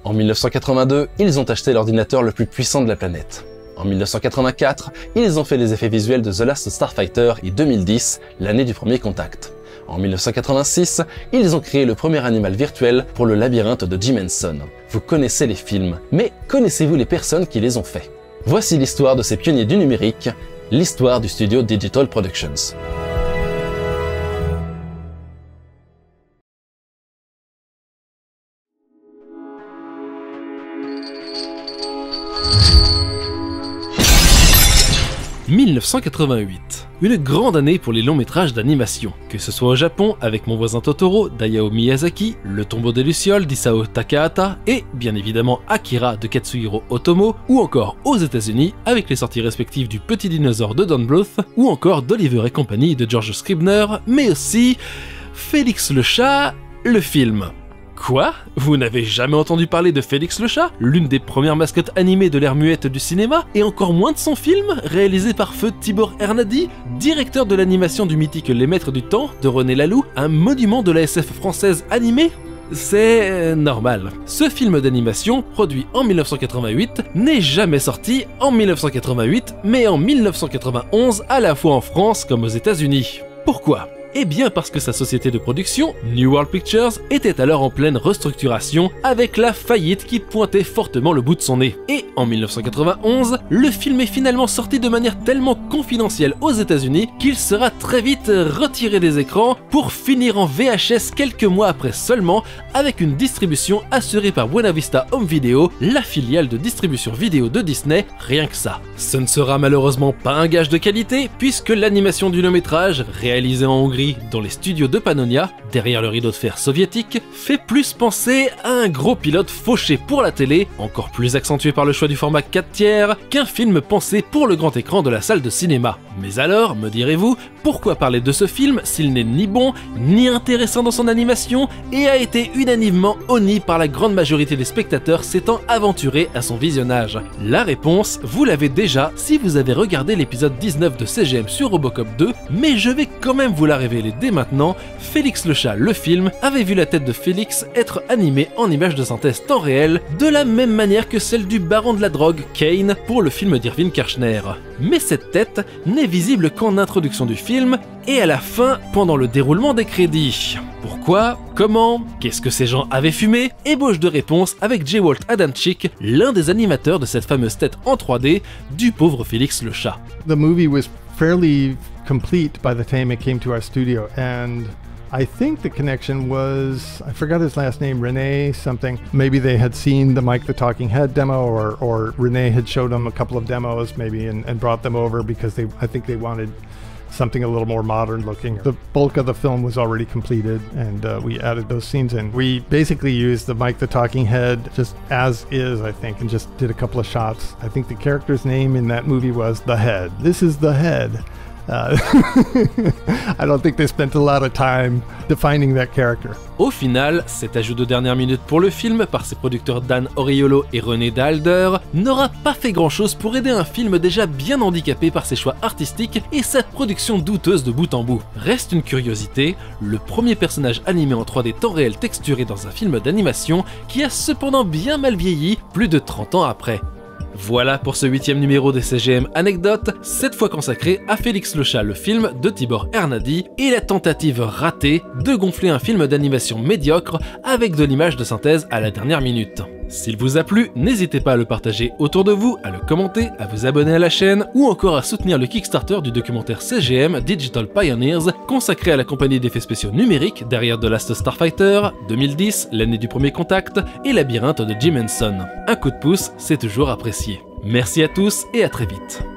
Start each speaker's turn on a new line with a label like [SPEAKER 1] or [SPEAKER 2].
[SPEAKER 1] En 1982, ils ont acheté l'ordinateur le plus puissant de la planète. En 1984, ils ont fait les effets visuels de The Last Starfighter et 2010, l'année du premier contact. En 1986, ils ont créé le premier animal virtuel pour le labyrinthe de Jim Henson. Vous connaissez les films, mais connaissez-vous les personnes qui les ont faits? Voici l'histoire de ces pionniers du numérique, l'histoire du studio Digital Productions. « 1988, une grande année pour les longs métrages d'animation. Que ce soit au Japon avec Mon voisin Totoro d'Hayao Miyazaki, Le tombeau des Lucioles d'Isao Takahata et bien évidemment Akira de Katsuhiro Otomo, ou encore aux États-Unis avec les sorties respectives du Petit dinosaure de Don Bluth, ou encore d'Oliver et compagnie de George Scribner, mais aussi Félix le chat, le film. Quoi? Vous n'avez jamais entendu parler de Félix le chat, l'une des premières mascottes animées de l'ère muette du cinéma, et encore moins de son film, réalisé par feu Tibor Hernadi, directeur de l'animation du mythique Les Maîtres du Temps de René Laloux, un monument de la SF française animée? C'est normal. Ce film d'animation, produit en 1988, n'est jamais sorti en 1988, mais en 1991, à la fois en France comme aux États-Unis. Pourquoi ? Eh bien parce que sa société de production, New World Pictures, était alors en pleine restructuration avec la faillite qui pointait fortement le bout de son nez. Et en 1991, le film est finalement sorti de manière tellement confidentielle aux États-Unis qu'il sera très vite retiré des écrans pour finir en VHS quelques mois après seulement, avec une distribution assurée par Buena Vista Home Video, la filiale de distribution vidéo de Disney, rien que ça. Ce ne sera malheureusement pas un gage de qualité puisque l'animation du long-métrage, réalisée en Hongrie dans les studios de Pannonia, derrière le rideau de fer soviétique, fait plus penser à un gros pilote fauché pour la télé, encore plus accentué par le choix du format 4/3, qu'un film pensé pour le grand écran de la salle de cinéma. Mais alors, me direz-vous, pourquoi parler de ce film s'il n'est ni bon, ni intéressant dans son animation, et a été unanimement honni par la grande majorité des spectateurs s'étant aventurés à son visionnage? La réponse, vous l'avez déjà si vous avez regardé l'épisode 19 de CGM sur Robocop 2, mais je vais quand même vous la révéler dès maintenant. Félix le chat, le film, avait vu la tête de Félix être animée en images de synthèse temps réel, de la même manière que celle du baron de la drogue, Kane, pour le film d'Irving Kershner. Mais cette tête n'est visible qu'en introduction du film et à la fin pendant le déroulement des crédits. Pourquoi? Comment? Qu'est-ce que ces gens avaient fumé? Ébauche de réponse avec J. Walt Adamczyk, l'un des animateurs de cette fameuse tête en 3D du pauvre Félix le chat.
[SPEAKER 2] The movie was fairly complete by the time it came to our studio, and I think the connection was, I forgot his last name, Rene something. Maybe they had seen the Mike the Talking Head demo, or Rene had showed them a couple of demos maybe and brought them over because I think they wanted something a little more modern looking. The bulk of the film was already completed, and we added those scenes in. We basically used the Mike the Talking Head just as is, I think, and just did a couple of shots. I think the character's name in that movie was The Head. This is The Head. I don't think they spent a lot of time defining that character.
[SPEAKER 1] Au final, cet ajout de dernière minute pour le film par ses producteurs Dan Oriolo et René Daalder n'aura pas fait grand chose pour aider un film déjà bien handicapé par ses choix artistiques et sa production douteuse de bout en bout. Reste une curiosité, le premier personnage animé en 3D temps réel texturé dans un film d'animation qui a cependant bien mal vieilli plus de 30 ans après. Voilà pour ce 8e numéro des CGM Anecdotes, cette fois consacré à Félix le chat, le film de Tibor Hernadi, et la tentative ratée de gonfler un film d'animation médiocre avec de l'image de synthèse à la dernière minute. S'il vous a plu, n'hésitez pas à le partager autour de vous, à le commenter, à vous abonner à la chaîne ou encore à soutenir le Kickstarter du documentaire CGM Digital Pioneers consacré à la compagnie d'effets spéciaux numériques derrière The Last Starfighter, 2010, l'année du premier contact et Labyrinthe de Jim Henson. Un coup de pouce, c'est toujours apprécié. Merci à tous et à très vite.